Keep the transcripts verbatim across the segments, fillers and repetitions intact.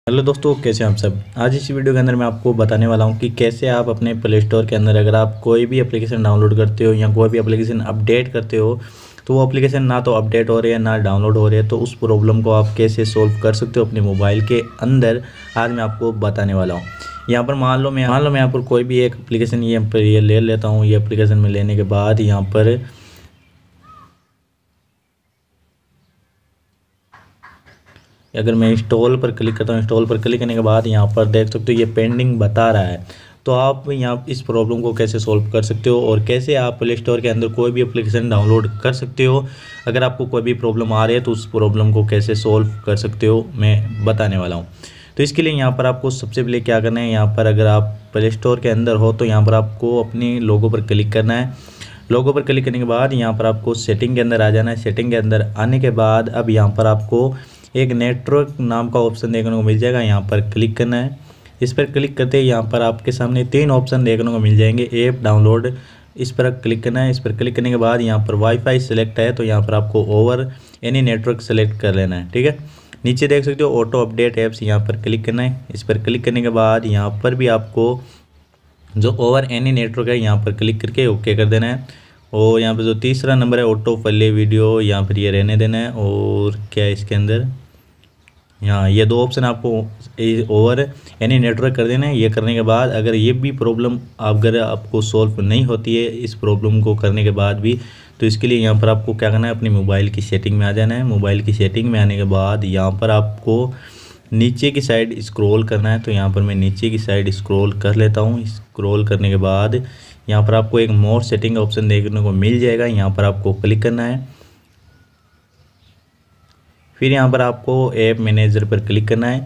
Hello दोस्तों, कैसे हैं आप सब। आज इस वीडियो के अंदर मैं आपको बताने वाला हूं कि कैसे आप अपने प्ले स्टोर के अंदर अगर आप कोई भी एप्लीकेशन डाउनलोड करते हो या कोई भी एप्लीकेशन अपडेट करते हो तो वो एप्लीकेशन ना तो अपडेट हो रही है ना डाउनलोड हो रही है, तो उस प्रॉब्लम को आप कैसे सोल्व कर सकते हो अपने मोबाइल के अंदर, आज मैं आपको बताने वाला हूँ। यहाँ पर मान लो मैं मान लो मैं यहाँ पर कोई भी एक एप्लीकेशन ये ये ले लेता हूँ। ये एप्लीकेशन में लेने के बाद यहाँ पर अगर मैं इंस्टॉल पर क्लिक करता हूँ, इंस्टॉल पर क्लिक करने के बाद यहाँ पर देख सकते हो ये पेंडिंग बता रहा है। तो आप यहाँ इस प्रॉब्लम को कैसे सॉल्व कर सकते हो और कैसे आप प्ले स्टोर के अंदर कोई भी एप्लीकेशन डाउनलोड कर सकते हो। अगर आपको कोई भी प्रॉब्लम आ रही है तो उस प्रॉब्लम को कैसे सॉल्व कर सकते हो मैं बताने वाला हूँ। तो इसके लिए यहाँ पर आपको सबसे पहले क्या करना है, यहाँ पर अगर आप प्ले स्टोर के अंदर हो तो यहाँ पर आपको अपनी लोगो पर क्लिक करना है। लोगो पर क्लिक करने के बाद यहाँ पर आपको सेटिंग के अंदर आ जाना है। सेटिंग के अंदर आने के बाद अब यहाँ पर आपको एक नेटवर्क नाम का ऑप्शन देखने को मिल जाएगा, यहाँ पर क्लिक करना है। इस पर क्लिक करते ही यहाँ पर आपके सामने तीन ऑप्शन देखने को मिल जाएंगे। ऐप डाउनलोड, इस पर क्लिक करना है। इस पर क्लिक करने के बाद यहाँ पर वाईफाई सेलेक्ट है तो यहाँ पर आपको ओवर एनी नेटवर्क सेलेक्ट कर लेना है, ठीक है। नीचे देख सकते हो ऑटो अपडेट ऐप्स, यहाँ पर क्लिक करना है। इस पर क्लिक करने के बाद यहाँ पर भी आपको जो ओवर एनी नेटवर्क है यहाँ पर क्लिक करके ओके कर देना है। और यहाँ पर जो तीसरा नंबर है ऑटो प्ले वीडियो, यहाँ पर ये रहने देना है। और क्या है इसके अंदर, यहाँ ये दो ऑप्शन आपको ओवर एनी नेटवर्क कर देना है। ये करने के बाद अगर ये भी प्रॉब्लम अगर आपको सॉल्व नहीं होती है इस प्रॉब्लम को करने के बाद भी, तो इसके लिए यहाँ पर आपको क्या करना है, अपनी मोबाइल की सेटिंग में आ जाना है। मोबाइल की सेटिंग में आने के बाद यहाँ पर आपको नीचे की साइड स्क्रॉल करना है। तो यहाँ पर मैं नीचे की साइड स्क्रॉल कर लेता हूँ। स्क्रॉल करने के बाद यहाँ पर आपको एक मोर सेटिंग का ऑप्शन देखने को मिल जाएगा, यहाँ पर आपको क्लिक करना है। फिर यहाँ पर आपको ऐप मैनेजर पर क्लिक करना है।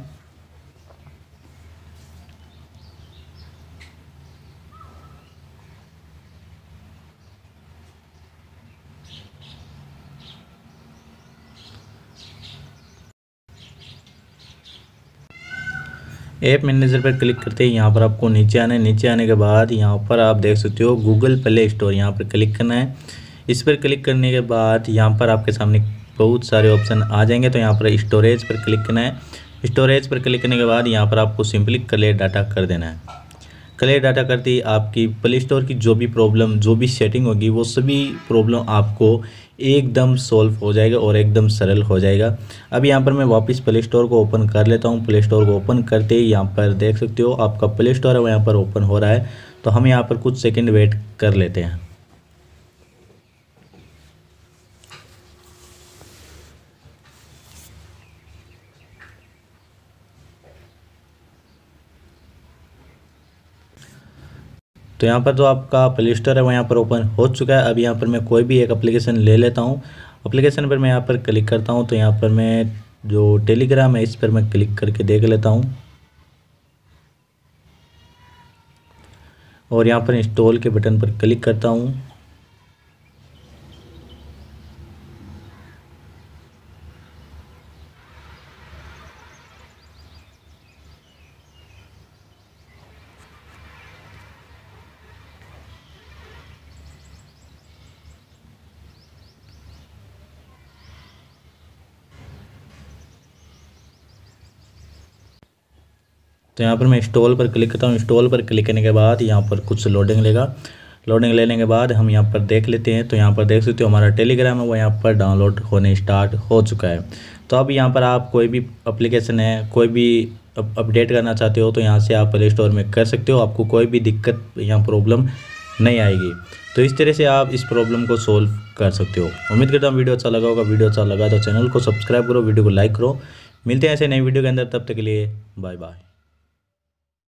ऐप मैनेजर पर क्लिक करते ही यहाँ पर आपको नीचे आना है। नीचे आने के बाद यहाँ पर आप देख सकते हो गूगल प्ले स्टोर, यहाँ पर क्लिक करना है। इस पर क्लिक करने के बाद यहाँ पर आपके सामने बहुत सारे ऑप्शन आ जाएंगे। तो यहाँ पर स्टोरेज पर क्लिक करना है। स्टोरेज पर क्लिक करने के बाद यहाँ पर आपको सिंपली क्लियर डाटा कर देना है। क्लियर डाटा करते ही आपकी प्ले स्टोर की जो भी प्रॉब्लम जो भी सेटिंग होगी वो सभी प्रॉब्लम आपको एकदम सॉल्व हो जाएगा और एकदम सरल हो जाएगा। अब यहाँ पर मैं वापस प्ले स्टोर को ओपन कर लेता हूँ। प्ले स्टोर को ओपन करते ही यहाँ पर देख सकते हो आपका प्ले स्टोर है वो यहाँ पर ओपन हो रहा है। तो हम यहाँ पर कुछ सेकंड वेट कर लेते हैं। तो यहाँ पर जो आपका प्ले स्टोर है वो यहाँ पर ओपन हो चुका है। अब यहाँ पर मैं कोई भी एक एप्लीकेशन ले लेता हूँ। एप्लीकेशन पर मैं यहाँ पर क्लिक करता हूँ। तो यहाँ पर मैं जो टेलीग्राम है इस पर मैं क्लिक करके देख लेता हूँ और यहाँ पर इंस्टॉल के बटन पर क्लिक करता हूँ। तो यहाँ पर मैं इंस्टॉल पर क्लिक करता हूँ। इंस्टॉल पर क्लिक करने के बाद यहाँ पर कुछ लोडिंग लेगा। लोडिंग लेने के बाद हम यहाँ पर देख लेते हैं। तो यहाँ पर देख सकते हो हमारा टेलीग्राम है वो यहाँ पर डाउनलोड होने स्टार्ट हो चुका है। तो अब यहाँ पर आप कोई भी एप्लीकेशन है कोई भी अपडेट करना चाहते हो तो यहाँ से आप प्ले स्टोर में कर सकते हो। आपको कोई भी दिक्कत या प्रॉब्लम नहीं आएगी। तो इस तरह से आप इस प्रॉब्लम को सोल्व कर सकते हो। उम्मीद करता हूँ वीडियो अच्छा लगा होगा। वीडियो अच्छा लगा तो चैनल को सब्सक्राइब करो, वीडियो को लाइक करो। मिलते हैं ऐसे नई वीडियो के अंदर, तब तक के लिए बाय बाय।